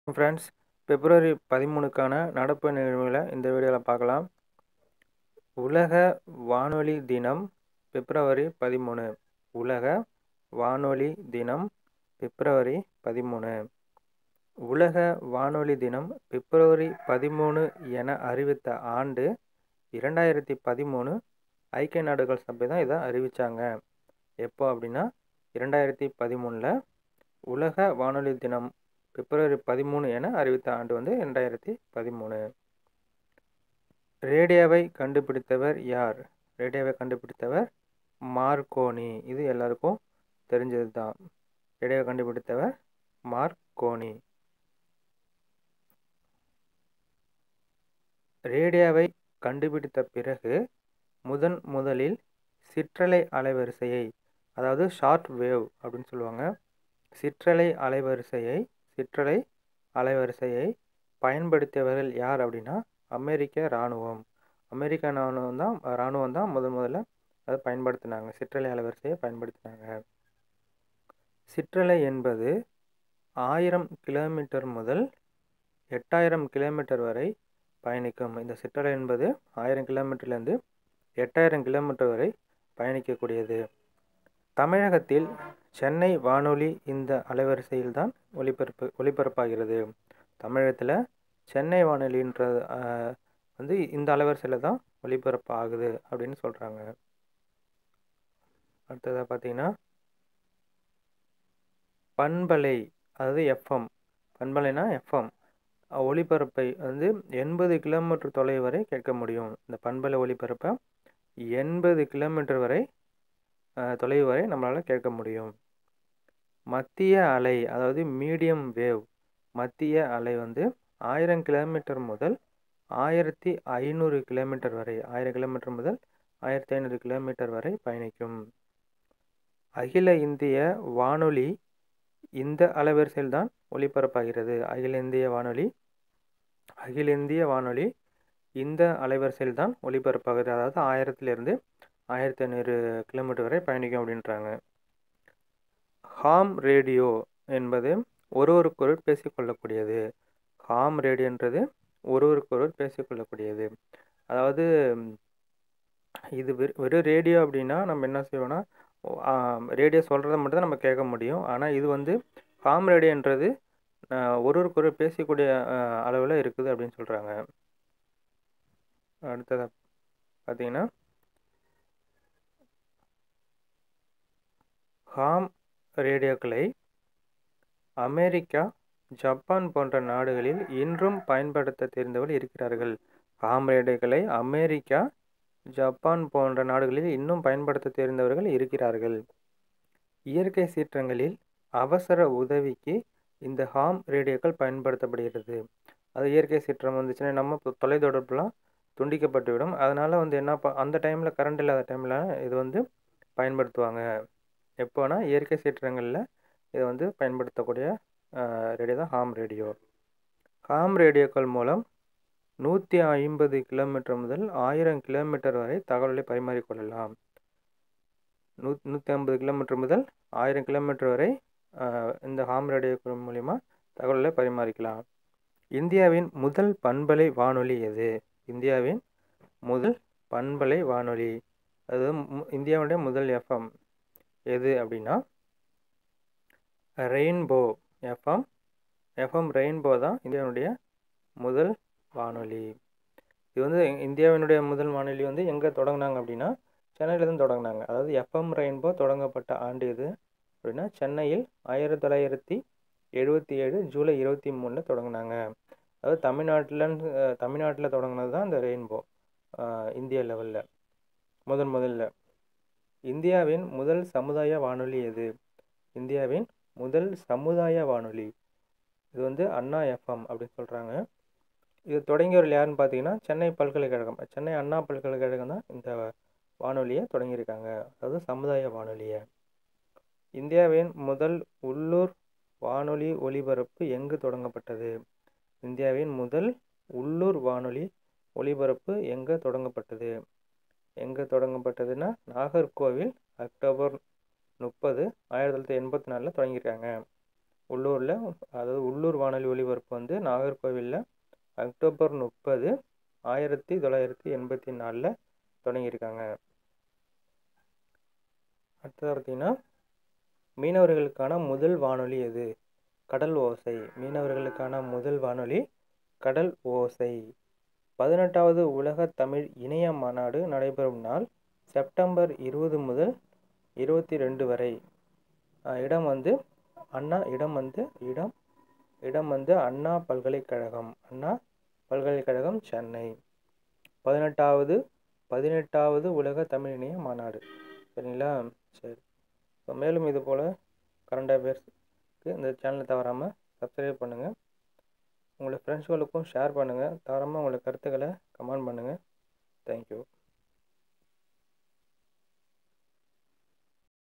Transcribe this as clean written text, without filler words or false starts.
Friends, பிப்ரவரி 13க்கான நடப்பு நிகழ்வுகளை இந்த வீடியோவில் பார்க்கலாம். உலக வானொலி தினம் பிப்ரவரி 13. உலக வானொலி தினம் பிப்ரவரி 13. உலக வானொலி தினம் பிப்ரவரி 13 என அறிவித்த ஆண்டு 2013. ஐக்கிய நாடுகள் சபை தான் இதை அறிவித்தாங்க. எப்போ அப்படின்னா 2013 உலக வானொலி தினம் பிப்ரவரி 13 என அறிவித்த ஆண்டு 2013. ரேடியோவை கண்டுபிடித்தவர் யார்? ரேடியோவை கண்டுபிடித்தவர் மார்க்கோனி. இது எல்லாருக்கும் தெரிஞ்சது தான். ரேடியோவை கண்டுபிடித்தவர் மார்க்கோனி. ரேடியோவை கண்டுபிடித்த பிறகு முதலில் சிற்றலை அலைவரிசையை, அதாவது ஷார்ட் வேவ் அப்படின்னு சொல்லுவாங்க, சிற்றலை அலைவரிசையை பயன்படுத்தியவர்கள் யார் அப்படின்னா அமெரிக்க இராணுவம். அமெரிக்க இராணுவம் தான் முதல்ல அதை பயன்படுத்தினாங்க. சிற்றலை அலைவரிசையை பயன்படுத்தினாங்க. சிற்றலை என்பது 1000 கிலோமீட்டர் முதல் 8000 கிலோமீட்டர் வரை பயணிக்கும். இந்த சிற்றலை என்பது 1000 கிலோமீட்டர்லேருந்து 8000 கிலோமீட்டர் வரை பயணிக்கக்கூடியது. தமிழகத்தில் சென்னை வானொலி இந்த அலைவரிசையில் தான் ஒளிபரப்பாகிறது. தமிழகத்தில் சென்னை வானொலின்ற இந்த அலைவரிசையில் தான் ஒளிபரப்பு ஆகுது அப்படின்னு சொல்கிறாங்க. அடுத்ததாக பார்த்தீங்கன்னா பண்பலை, அதாவது எஃப்எம். பண்பலைனா எஃப்எம் ஒளிபரப்பை 80 கிலோமீட்டர் தொலைவு வரை கேட்க முடியும். இந்த பண்பலை ஒளிபரப்பை 80 கிலோமீட்டர் வரை தொலைவு வரை நம்மளால் கேட்க முடியும். மத்திய அலை, அதாவது மீடியம் வேவ், மத்திய அலை 1000 கிலோமீட்டர் முதல் 1500 கிலோமீட்டர் வரை, 1000 கிலோமீட்டர் முதல் 1500 கிலோமீட்டர் வரை பயணிக்கும். அகில இந்திய வானொலி இந்த அலைவரிசையில் தான் ஒளிபரப்பாகிறது. அகில இந்திய வானொலி இந்த அலைவரிசையில் தான் ஒளிபரப்பாகிறது. அதாவது 1000லிருந்து 1500 கிலோமீட்டர் வரை பயணிக்கும் அப்படின்றாங்க. ஹாம் ரேடியோ என்பது ஒருவருக்கொருவர் பேசிக்கொள்ளக்கூடியது. ஹாம் ரேடியோன்றது ஒருவருக்கொருவர் பேசிக்கொள்ளக்கூடியது. அதாவது இது வெறும் ரேடியோ அப்படின்னா நம்ம என்ன செய்வோம்னா, ரேடியோ சொல்கிறத மட்டும் தான் நம்ம கேட்க முடியும். ஆனால் இது ஹாம் ரேடியோன்றது ஒருவருக்கொருவர் பேசக்கூடிய அளவில் இருக்குது அப்படின்னு சொல்கிறாங்க. அடுத்ததாக பார்த்தீங்கன்னா ஹாம் ரேடியோக்களை அமெரிக்கா, ஜப்பான் போன்ற நாடுகளில் இன்றும் பயன்படுத்த தெரிந்தவர்கள் இருக்கிறார்கள். ஹாம் ரேடியோக்களை அமெரிக்கா, ஜப்பான் போன்ற நாடுகளில் இன்னும் பயன்படுத்த தெரிந்தவர்கள் இருக்கிறார்கள். இயற்கை சீற்றங்களில் அவசர உதவிக்கு இந்த ஹாம் ரேடியோக்கள் பயன்படுத்தப்படுகிறது. அது இயற்கை சீற்றம் வந்துச்சுன்னா நம்ம தொலைத்தொடர்புலாம் துண்டிக்கப்பட்டுவிடும். அதனால் அந்த டைமில் கரண்ட் இல்லாத டைமில் இது பயன்படுத்துவாங்க. எப்போனா இயற்கை சீற்றங்களில் இதை பயன்படுத்தக்கூடிய ரேடியோ தான் ஹாம் ரேடியோ. ஹாம் ரேடியோக்கள் மூலம் 150 கிலோமீட்டர் முதல் 1000 கிலோமீட்டர் வரை தகவல்களை பரிமாறிக்கொள்ளலாம். 150 கிலோமீட்டர் முதல் 1000 கிலோமீட்டர் வரை இந்த ஹாம் ரேடியோக்கள் மூலிமா தகவல்களை பரிமாறிக்கலாம். இந்தியாவின் முதல் பண்பலை வானொலி எது? இந்தியாவின் முதல் பண்பலை வானொலி, அது இந்தியாவுடைய முதல் எஃப்எம் எது அப்படின்னா ரெயின்போ எஃப்எம் ரெயின்போ தான் இந்தியாவுடைய முதல் வானொலி. இது இந்தியாவினுடைய முதல் வானொலி எங்கே தொடங்கினாங்க அப்படின்னா சென்னையிலேருந்து தொடங்கினாங்க. அதாவது எஃப்எம் ரெயின்போ தொடங்கப்பட்ட ஆண்டு எது அப்படின்னா சென்னையில் 1977 ஜூலை 23 தொடங்கினாங்க. அதாவது தமிழ்நாட்டில் தொடங்கினது தான் இந்த ரெயின்போ இந்திய லெவலில் முதல்ல. இந்தியாவின் முதல் சமுதாய வானொலி எது? இந்தியாவின் முதல் சமுதாய வானொலி இது அண்ணா எஃப்எம் அப்படின்னு சொல்கிறாங்க. இது தொடங்கியவர்கள் யாருன்னு பார்த்தீங்கன்னா சென்னை பல்கலைக்கழகம், சென்னை அண்ணா பல்கலைக்கழகம் தான் இந்த வானொலியை தொடங்கியிருக்காங்க, அதாவது சமுதாய வானொலியை. இந்தியாவின் முதல் உள்ளூர் வானொலி ஒலிபரப்பு எங்கு தொடங்கப்பட்டது? இந்தியாவின் முதல் உள்ளூர் வானொலி ஒலிபரப்பு எங்கே தொடங்கப்பட்டதுன்னா நாகர்கோவில், அக்டோபர் 30, 1984 தொடங்கியிருக்காங்க. உள்ளூரில், அதாவது உள்ளூர் வானொலி ஒலிபரப்பு வந்து நாகர்கோவிலில் அக்டோபர் 30, 1984 தொடங்கியிருக்காங்க. அடுத்தது பார்த்தீங்கன்னா, மீனவர்களுக்கான முதல் வானொலி எது? கடல் ஓசை. மீனவர்களுக்கான முதல் வானொலி கடல் ஓசை. 18வது உலக தமிழ் இணைய மாநாடு நடைபெறும் நாள் செப்டம்பர் 20 முதல் 22 வரை. இடம் வந்து அண்ணா பல்கலைக்கழகம் சென்னை. 18வது உலக தமிழ் இணைய மாநாடு. சரிங்களா? சரி. மேலும் இது போல் கரண்ட் அஃபேர்ஸ்க்கு இந்த சேனலை தவறாமல் சப்ஸ்கிரைப் பண்ணுங்கள். உங்களோட ஃப்ரெண்ட்ஸ்களுக்கும் ஷேர் பண்ணுங்கள். தவறாமல் உங்களோட கருத்துக்களை கமெண்ட் பண்ணுங்கள். தேங்க்யூ.